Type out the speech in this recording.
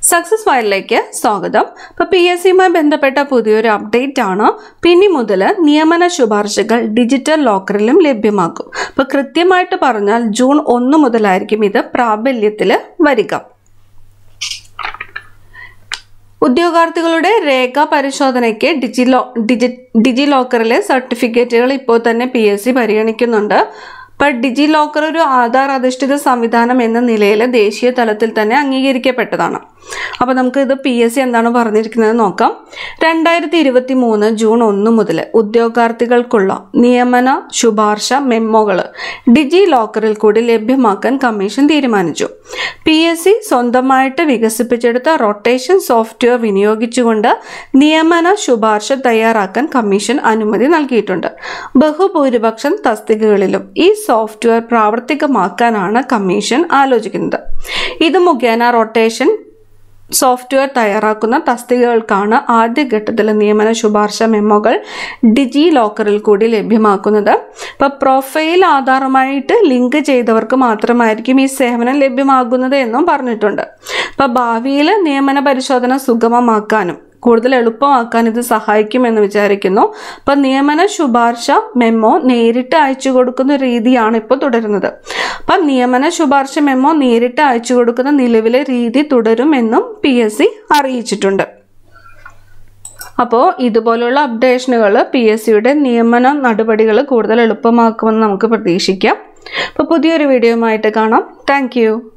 Success ഫയലിലേക്ക് സ്വാഗതം. ഇപ്പോൾ PSCയുമായി ബന്ധപ്പെട്ട പുതിയൊരു അപ്ഡേറ്റ് ആണ്. ഇനി മുതൽ നിയമന ശുപാർശകൾ ഡിജിറ്റൽ ലോക്കറിലും ലഭ്യമാക്കും. അപ്പോൾ കൃത്യമായിട്ട് പറഞ്ഞാൽ ജൂൺ 1 മുതലായിരിക്കും ഇത് പ്രാബല്യത്തിൽ വരിക. ഉദ്യോഗാർത്ഥികളുടെ രേഖാ പരിശോധനയ്ക്ക് ഡിജി ലോക്കറിലെ സർട്ടിഫിക്കറ്റുകൾ ഇപ്പോൾ തന്നെ PSC പരിഗണിക്കുന്നുണ്ട്. ഇപ്പോൾ ഡിജി ലോക്കർ ഒരു ആധാർ അധിഷ്ഠിത സംവിധാനം എന്ന നിലയിൽ ദേശീയ തലത്തിൽ തന്നെ അംഗീകരിക്കപ്പെട്ടതാണ്. അപ്പോൾ നമുക്ക് ഇത് PSC എന്താണ് പറഞ്ഞിരിക്കുന്നത് നോക്കാം. 2023 ജൂൺ 1 മുതൽ ഉദ്യോഗാർത്ഥികൾക്കുള്ള നിയമന ശുപാർശ മെമ്മോകൾ ഡിജി ലോക്കറിൽ കൂടി ലഭ്യമാക്കാൻ കമ്മീഷൻ തീരുമാനിച്ചു. PSC സ്വന്തമായിട്ട് വികസിപ്പിച്ചെടുത്ത റൊട്ടേഷൻ സോഫ്റ്റ്വെയർ വിനിയോഗിച്ചുകൊണ്ട് നിയമന ശുപാർശ തയ്യാറാക്കാൻ കമ്മീഷൻ അനുമതി നൽകിയിട്ടുണ്ട്. ബഹുഭൂരിപക്ഷം തസ്തികകളിലും ഈ സോഫ്റ്റ്വെയർ പ്രാവർത്തികമാക്കാനാണ് കമ്മീഷൻ ആലോചിക്കുന്നത്. ഇത് മുഖേന റൊട്ടേഷൻ സോഫ്റ്റ്വെയർ തയ്യാറാക്കുന്ന തസ്തികകൾക്കാണ് ആദ്യഘട്ടത്തിൽ നിയമന ശുപാർശ മെമ്മോകൾ ഡിജി ലോക്കറിൽ കൂടി ലഭ്യമാക്കുന്നത്. ഇപ്പോൾ പ്രൊഫൈൽ ആധാറുമായിട്ട് ലിങ്ക് ചെയ്തവർക്ക് മാത്രമായിരിക്കും ഈ സേവനം ലഭ്യമാകുന്നത് എന്നും പറഞ്ഞിട്ടുണ്ട്. ഇപ്പോൾ ഭാവിയിൽ നിയമന പരിശോധന സുഗമമാക്കാനും കൂടുതൽ എളുപ്പമാക്കാൻ ഇത് സഹായിക്കുമെന്ന് വിചാരിക്കുന്നു. അപ്പം നിയമന ശുപാർശ മെമ്മോ നേരിട്ട് അയച്ചു കൊടുക്കുന്ന രീതിയാണ് ഇപ്പോൾ തുടരുന്നത്. അപ്പം നിയമന ശുപാർശ മെമ്മോ നേരിട്ട് അയച്ചു കൊടുക്കുന്ന നിലവിലെ രീതി തുടരുമെന്നും PSC അറിയിച്ചിട്ടുണ്ട്. അപ്പോൾ ഇതുപോലുള്ള അപ്ഡേഷനുകൾ PSCയുടെ നിയമന നടപടികൾ കൂടുതൽ എളുപ്പമാക്കുമെന്ന് നമുക്ക് പ്രതീക്ഷിക്കാം. അപ്പോൾ പുതിയൊരു വീഡിയോയുമായിട്ട് കാണാം. താങ്ക്